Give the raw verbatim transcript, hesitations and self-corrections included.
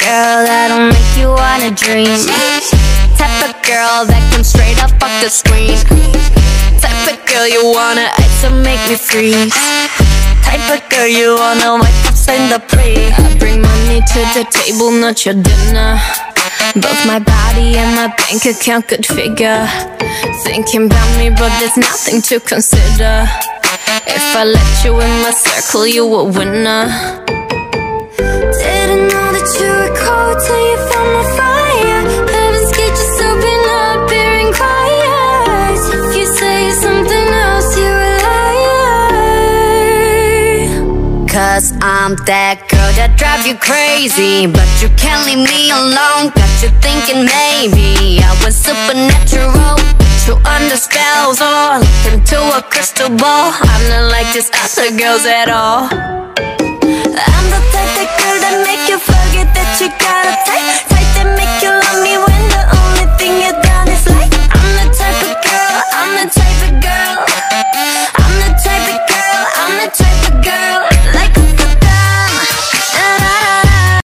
girl that'll make you wanna dream. Type of girl that comes straight up off the screen. Type of girl you wanna ice and make me freeze. Type of girl you wanna wipe up in the plate. I bring money to the table, not your dinner. Both my body and my bank account could figure. Thinking about me, but there's nothing to consider. If I let you in my circle, you a winner. Didn't know that you were cold till you found my fire. Heaven's gate just open up, hearing quiet. If you say something else, you're a liar. Cause I'm that girl that drives you crazy, but you can't leave me alone. Got you thinking maybe I was supernatural, you under spells or look into a crystal ball. I'm not like these other girls at all. I'm the type of girl that make you forget that you got a type. Type that make you love me when the only thing you done is like. I'm the type of girl, I'm the type of girl